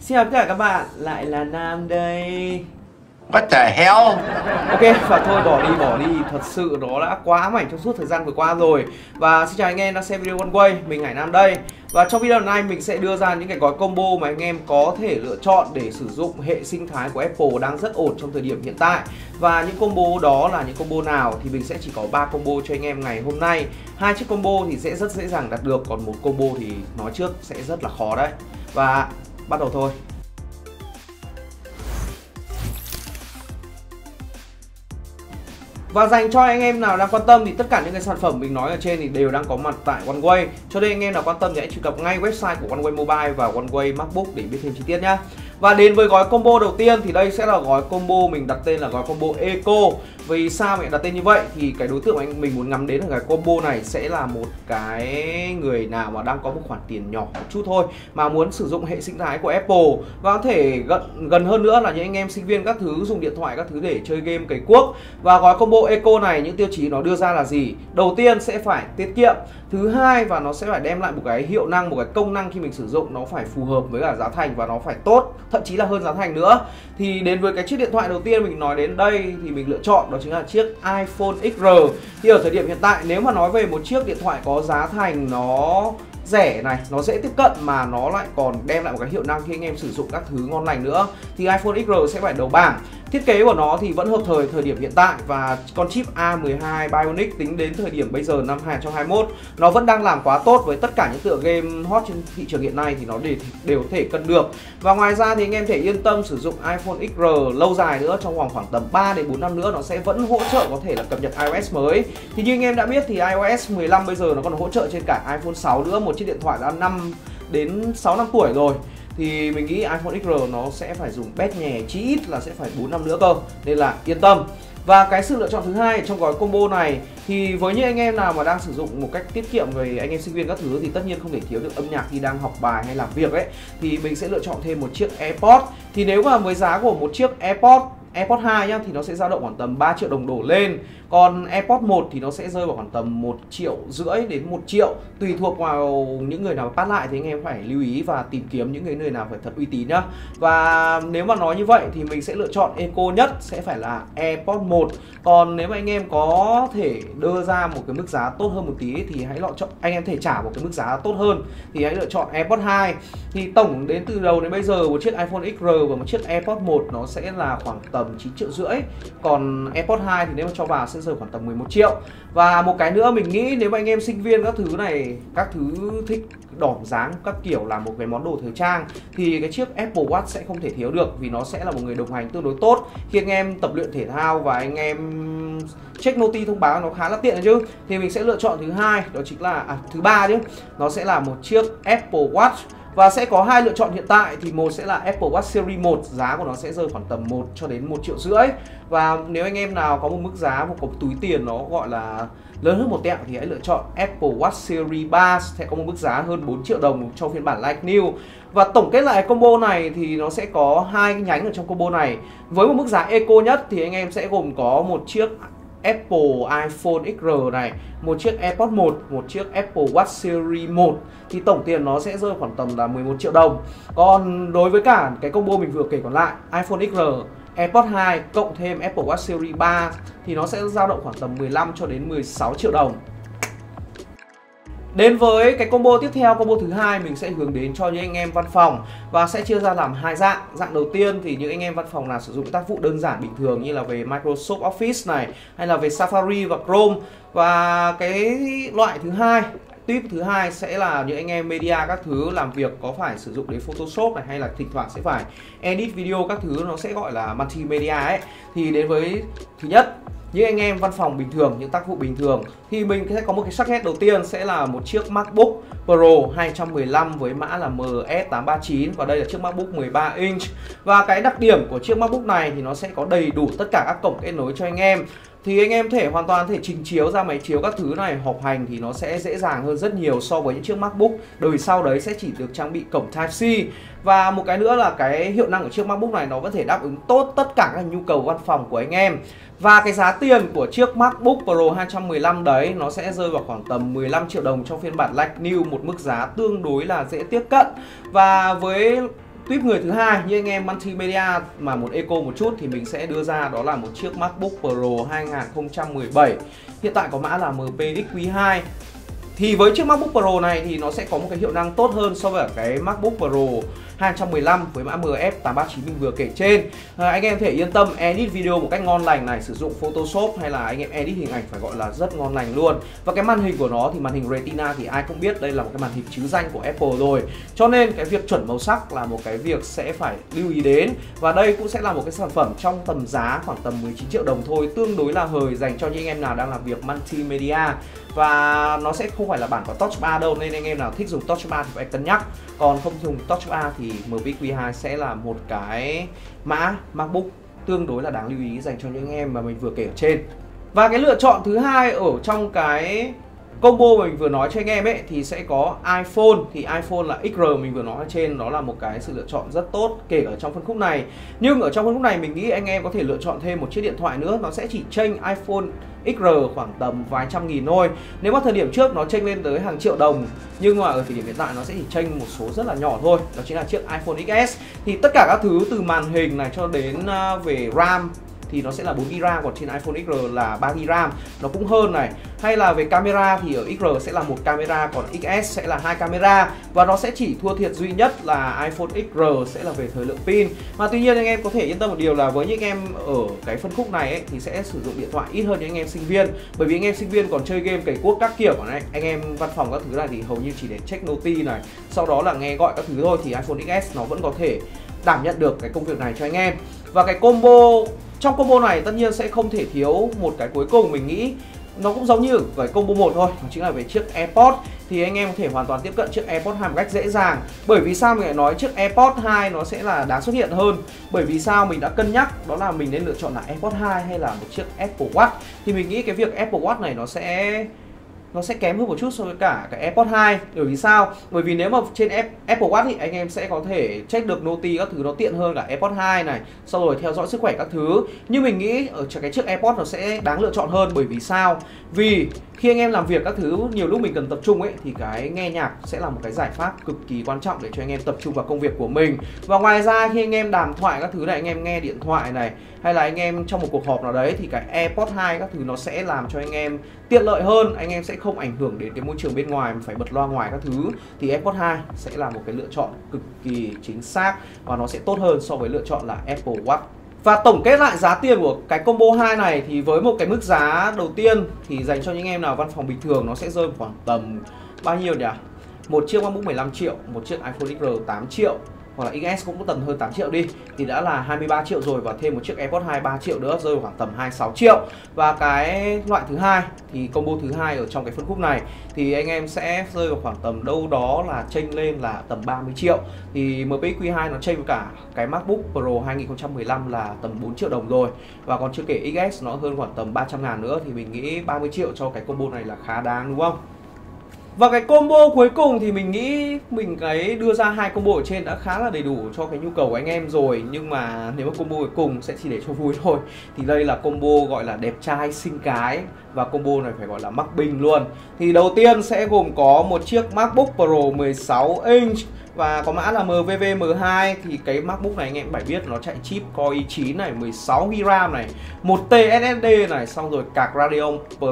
Xin chào tất cả các bạn, lại là Nam đây. What the hell? Ok, và thôi bỏ đi, thật sự nó đã quá ám ảnh trong suốt thời gian vừa qua rồi. Và xin chào anh em đang xem video One Way, mình Hải Nam đây. Và trong video này mình sẽ đưa ra những cái gói combo mà anh em có thể lựa chọn để sử dụng hệ sinh thái của Apple đang rất ổn trong thời điểm hiện tại. Và những combo đó là những combo nào thì mình sẽ chỉ có 3 combo cho anh em ngày hôm nay. 2 chiếc combo thì sẽ rất dễ dàng đặt được, còn một combo thì nói trước sẽ rất là khó đấy. Và bắt đầu thôi. Và dành cho anh em nào đang quan tâm thì tất cả những cái sản phẩm mình nói ở trên thì đều đang có mặt tại One Way. Cho nên anh em nào quan tâm thì hãy truy cập ngay website của One Way Mobile và One Way MacBook để biết thêm chi tiết nhá. Và đến với gói combo đầu tiên thì đây sẽ là gói combo mình đặt tên là gói combo Eco. Vì sao mình đặt tên như vậy thì cái đối tượng mình muốn nhắm đến ở cái combo này sẽ là một cái người nào mà đang có một khoản tiền nhỏ một chút thôi mà muốn sử dụng hệ sinh thái của Apple, và có thể gần hơn nữa là những anh em sinh viên các thứ dùng điện thoại các thứ để chơi game cày cuốc. Và gói combo Eco này những tiêu chí nó đưa ra là gì? Đầu tiên sẽ phải tiết kiệm, thứ hai và nó sẽ phải đem lại một cái hiệu năng, một cái công năng khi mình sử dụng nó phải phù hợp với cả giá thành và nó phải tốt, thậm chí là hơn giá thành nữa. Thì đến với cái chiếc điện thoại đầu tiên mình nói đến đây thì mình lựa chọn đó chính là chiếc iPhone XR. Thì ở thời điểm hiện tại nếu mà nói về một chiếc điện thoại có giá thành nó rẻ này, nó dễ tiếp cận mà nó lại còn đem lại một cái hiệu năng khi anh em sử dụng các thứ ngon lành nữa thì iPhone XR sẽ phải đầu bảng. Thiết kế của nó thì vẫn hợp thời điểm hiện tại và con chip A12 Bionic tính đến thời điểm bây giờ năm 2021 nó vẫn đang làm quá tốt với tất cả những tựa game hot trên thị trường hiện nay thì nó đều thể cân được. Và ngoài ra thì anh em thể yên tâm sử dụng iPhone XR lâu dài nữa, trong vòng khoảng tầm 3 đến 4 năm nữa nó sẽ vẫn hỗ trợ có thể là cập nhật iOS mới. Thì như anh em đã biết thì iOS 15 bây giờ nó còn hỗ trợ trên cả iPhone 6 nữa, một chiếc điện thoại đã 5 đến 6 năm tuổi rồi. Thì mình nghĩ iPhone XR nó sẽ phải dùng bét nhè chí ít là sẽ phải 4 năm nữa cơ, nên là yên tâm. Và cái sự lựa chọn thứ hai trong gói combo này thì với những anh em nào mà đang sử dụng một cách tiết kiệm, về anh em sinh viên các thứ thì tất nhiên không thể thiếu được âm nhạc khi đang học bài hay làm việc ấy, thì mình sẽ lựa chọn thêm một chiếc AirPods. Thì nếu mà với giá của một chiếc AirPods 2 nhá thì nó sẽ dao động khoảng tầm 3 triệu đồng đổ lên. Còn AirPods 1 thì nó sẽ rơi vào khoảng tầm 1,5 triệu đến 1 triệu, tùy thuộc vào những người nào bắt lại thì anh em phải lưu ý và tìm kiếm những người nào phải thật uy tín nhá. Và nếu mà nói như vậy thì mình sẽ lựa chọn Eco nhất sẽ phải là AirPods 1. Còn nếu mà anh em có thể đưa ra một cái mức giá tốt hơn một tí thì hãy lựa chọn, anh em thể trả một cái mức giá tốt hơn thì hãy lựa chọn AirPods 2. Thì tổng đến từ đầu đến bây giờ một chiếc iPhone XR và một chiếc AirPods 1 nó sẽ là khoảng tầm 9,5 triệu. Còn AirPods 2 thì nếu mà cho vào sẽ rơi khoảng tầm 11 triệu. Và một cái nữa mình nghĩ nếu mà anh em sinh viên các thứ này, các thứ thích đỏm dáng các kiểu làm một cái món đồ thời trang thì cái chiếc Apple Watch sẽ không thể thiếu được, vì nó sẽ là một người đồng hành tương đối tốt khi anh em tập luyện thể thao và anh em check noti thông báo nó khá là tiện chứ. Thì mình sẽ lựa chọn thứ hai, đó chính là thứ ba chứ, nó sẽ là một chiếc Apple Watch. Và sẽ có hai lựa chọn hiện tại, thì một sẽ là Apple Watch Series 1, giá của nó sẽ rơi khoảng tầm 1 cho đến 1,5 triệu. Và nếu anh em nào có một mức giá, một có túi tiền nó gọi là lớn hơn một tẹo thì hãy lựa chọn Apple Watch Series 3, sẽ có một mức giá hơn 4 triệu đồng cho phiên bản Like New. Và tổng kết lại combo này thì nó sẽ có hai cái nhánh ở trong combo này. Với một mức giá Eco nhất thì anh em sẽ gồm có một chiếc Apple iPhone XR này, một chiếc AirPods 1, một chiếc Apple Watch Series 1 thì tổng tiền nó sẽ rơi khoảng tầm là 11 triệu đồng. Còn đối với cả cái combo mình vừa kể còn lại, iPhone XR, AirPods 2 cộng thêm Apple Watch Series 3 thì nó sẽ dao động khoảng tầm 15 cho đến 16 triệu đồng. Đến với cái combo tiếp theo, combo thứ hai mình sẽ hướng đến cho những anh em văn phòng và sẽ chia ra làm hai dạng. Dạng đầu tiên thì những anh em văn phòng là sử dụng tác vụ đơn giản bình thường như là về Microsoft Office này, hay là về Safari và Chrome. Và cái loại thứ hai, tip thứ hai sẽ là những anh em media các thứ làm việc có phải sử dụng đến Photoshop này, hay là thỉnh thoảng sẽ phải edit video các thứ, nó sẽ gọi là multimedia ấy. Thì đến với thứ nhất, những anh em văn phòng bình thường, những tác vụ bình thường thì mình sẽ có một cái socket đầu tiên sẽ là một chiếc MacBook Pro 215 với mã là MS839 và đây là chiếc MacBook 13 inch. Và cái đặc điểm của chiếc MacBook này thì nó sẽ có đầy đủ tất cả các cổng kết nối cho anh em. Thì anh em hoàn toàn thể trình chiếu ra máy chiếu các thứ này, họp hành thì nó sẽ dễ dàng hơn rất nhiều so với những chiếc MacBook đời sau đấy sẽ chỉ được trang bị cổng Type-C. Và một cái nữa là cái hiệu năng của chiếc MacBook này nó vẫn thể đáp ứng tốt tất cả các nhu cầu văn phòng của anh em. Và cái giá tiền của chiếc MacBook Pro 215 đấy nó sẽ rơi vào khoảng tầm 15 triệu đồng trong phiên bản Like New, một mức giá tương đối là dễ tiếp cận. Và với tuyếp người thứ hai như anh em multimedia mà một eco một chút thì mình sẽ đưa ra đó là một chiếc MacBook Pro 2017. Hiện tại có mã là MPXQ2. Thì với chiếc MacBook Pro này thì nó sẽ có một cái hiệu năng tốt hơn so với cái MacBook Pro 215 với mã MF839 mình vừa kể trên. Anh em thể yên tâm edit video một cách ngon lành này, sử dụng Photoshop hay là anh em edit hình ảnh phải gọi là rất ngon lành luôn. Và cái màn hình của nó thì màn hình Retina thì ai cũng biết đây là một cái màn hình trứ danh của Apple rồi. Cho nên cái việc chuẩn màu sắc là một cái việc sẽ phải lưu ý đến. Và đây cũng sẽ là một cái sản phẩm trong tầm giá khoảng tầm 19 triệu đồng thôi, tương đối là hời dành cho những anh em nào đang làm việc multimedia. Và nó sẽ không phải là bản có Touch Bar đâu, nên anh em nào thích dùng Touch Bar thì phải cân nhắc. Còn không dùng Touch Bar thì MPXQ2 sẽ là một cái mã MacBook tương đối là đáng lưu ý dành cho những anh em mà mình vừa kể ở trên. Và cái lựa chọn thứ hai ở trong cái combo mình vừa nói cho anh em ấy thì sẽ có iPhone. Thì iPhone là XR mình vừa nói ở trên, đó là một cái sự lựa chọn rất tốt kể ở trong phân khúc này. Nhưng ở trong phân khúc này mình nghĩ anh em có thể lựa chọn thêm một chiếc điện thoại nữa, nó sẽ chỉ chênh iPhone XR khoảng tầm vài trăm nghìn thôi. Nếu mà thời điểm trước nó chênh lên tới hàng triệu đồng, nhưng mà ở thời điểm hiện tại nó sẽ chỉ chênh một số rất là nhỏ thôi, đó chính là chiếc iPhone XS. Thì tất cả các thứ từ màn hình này cho đến về RAM thì nó sẽ là 4GB RAM, còn trên iPhone XR là 3GB RAM, nó cũng hơn này. Hay là về camera thì ở XR sẽ là một camera, còn XS sẽ là 2 camera. Và nó sẽ chỉ thua thiệt duy nhất là iPhone XR sẽ là về thời lượng pin. Mà tuy nhiên anh em có thể yên tâm một điều là với những em ở cái phân khúc này ấy, thì sẽ sử dụng điện thoại ít hơn những anh em sinh viên. Bởi vì anh em sinh viên còn chơi game cày cuốc các kiểu, còn anh em văn phòng các thứ này thì hầu như chỉ để check noti này, sau đó là nghe gọi các thứ thôi, thì iPhone XS nó vẫn có thể đảm nhận được cái công việc này cho anh em. Và cái trong combo này tất nhiên sẽ không thể thiếu một cái cuối cùng, mình nghĩ nó cũng giống như cái combo 1 thôi, đó chính là về chiếc AirPods. Thì anh em có thể hoàn toàn tiếp cận chiếc AirPods 2 một cách dễ dàng. Bởi vì sao mình lại nói chiếc AirPods 2 nó sẽ là đáng xuất hiện hơn? Bởi vì sao mình đã cân nhắc đó là mình nên lựa chọn là AirPods 2 hay là một chiếc Apple Watch. Thì mình nghĩ cái việc Apple Watch này nó sẽ kém hơn một chút so với cả cái AirPods 2. Bởi vì sao? Bởi vì nếu mà trên Apple Watch thì anh em sẽ có thể check được noti các thứ, nó tiện hơn cả AirPods 2 này, sau rồi theo dõi sức khỏe các thứ. Nhưng mình nghĩ ở cái chiếc AirPods nó sẽ đáng lựa chọn hơn. Bởi vì sao? Vì khi anh em làm việc các thứ nhiều lúc mình cần tập trung ấy, thì cái nghe nhạc sẽ là một cái giải pháp cực kỳ quan trọng để cho anh em tập trung vào công việc của mình. Và ngoài ra khi anh em đàm thoại các thứ này, anh em nghe điện thoại này, hay là anh em trong một cuộc họp nào đấy, thì cái AirPods 2 các thứ nó sẽ làm cho anh em tiện lợi hơn. Anh em sẽ không ảnh hưởng đến cái môi trường bên ngoài mà phải bật loa ngoài các thứ. Thì AirPods 2 sẽ là một cái lựa chọn cực kỳ chính xác và nó sẽ tốt hơn so với lựa chọn là Apple Watch. Và tổng kết lại giá tiền của cái combo 2 này thì với một cái mức giá đầu tiên thì dành cho những em nào văn phòng bình thường nó sẽ rơi khoảng tầm bao nhiêu nhỉ? Một chiếc MacBook 15 triệu, một chiếc iPhone XR 8 triệu, hoặc là XS cũng có tầm hơn 8 triệu đi, thì đã là 23 triệu rồi, và thêm một chiếc AirPods 2 3 triệu nữa rơi khoảng tầm 26 triệu. Và cái loại thứ hai thì combo thứ hai ở trong cái phân khúc này thì anh em sẽ rơi vào khoảng tầm đâu đó là chênh lên là tầm 30 triệu. Thì MPXQ2 nó chênh với cả cái MacBook Pro 2015 là tầm 4 triệu đồng rồi. Và còn chưa kể XS nó hơn khoảng tầm 300 ngàn nữa, thì mình nghĩ 30 triệu cho cái combo này là khá đáng đúng không? Và cái combo cuối cùng thì mình nghĩ mình cái đưa ra hai combo ở trên đã khá là đầy đủ cho cái nhu cầu của anh em rồi. Nhưng mà nếu mà combo cuối cùng sẽ chỉ để cho vui thôi. Thì đây là combo gọi là đẹp trai xinh cái, và combo này phải gọi là mắc bình luôn. Thì đầu tiên sẽ gồm có một chiếc MacBook Pro 16 inch và có mã là MVVM2. Thì cái MacBook này anh em phải biết nó chạy chip Core i9 này, 16GB RAM này, 1TB SSD này, xong rồi card Radeon Pro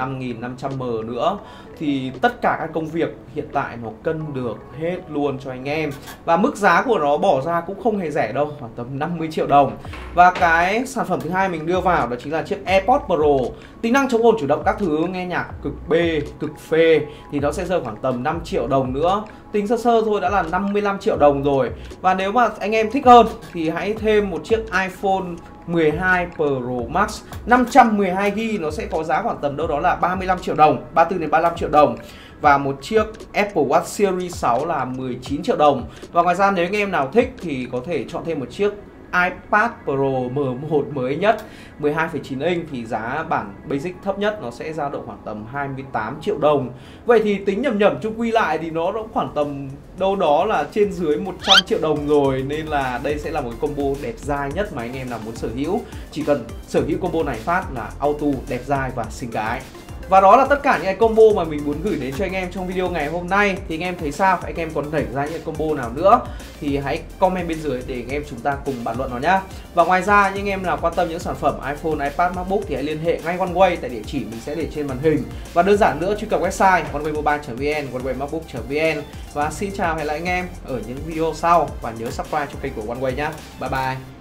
5500M nữa. Thì tất cả các công việc hiện tại nó cân được hết luôn cho anh em. Và mức giá của nó bỏ ra cũng không hề rẻ đâu, khoảng tầm 50 triệu đồng. Và cái sản phẩm thứ hai mình đưa vào đó chính là chiếc AirPods Pro. Tính năng chống ồn chủ động các thứ, nghe nhạc cực bê, cực phê, thì nó sẽ rơi khoảng tầm 5 triệu đồng nữa. Tính sơ sơ thôi đã là 55 triệu đồng rồi. Và nếu mà anh em thích hơn thì hãy thêm một chiếc iPhone 12 Pro Max 512GB, nó sẽ có giá khoảng tầm đâu đó là 35 triệu đồng, 34 đến 35 triệu đồng. Và một chiếc Apple Watch Series 6 là 19 triệu đồng. Và ngoài ra nếu anh em nào thích thì có thể chọn thêm một chiếc iPad Pro M1 mới nhất 12,9 inch, thì giá bản basic thấp nhất nó sẽ dao động khoảng tầm 28 triệu đồng. Vậy thì tính nhầm chung quy lại thì nó khoảng tầm đâu đó là trên dưới 100 triệu đồng rồi. Nên là đây sẽ là một combo đẹp dai nhất mà anh em nào muốn sở hữu. Chỉ cần sở hữu combo này phát là auto đẹp dai và xinh gái. Và đó là tất cả những cái combo mà mình muốn gửi đến cho anh em trong video ngày hôm nay. Thì anh em thấy sao? Anh em còn nảy ra những combo nào nữa thì hãy comment bên dưới để anh em chúng ta cùng bàn luận nó nhá. Và ngoài ra những anh em nào quan tâm những sản phẩm iPhone, iPad, MacBook thì hãy liên hệ ngay OneWay tại địa chỉ mình sẽ để trên màn hình. Và đơn giản nữa, truy cập website onewaymobile.vn, onewaymacbook.vn. Và xin chào, hẹn lại anh em ở những video sau và nhớ subscribe cho kênh của OneWay nhá. Bye bye.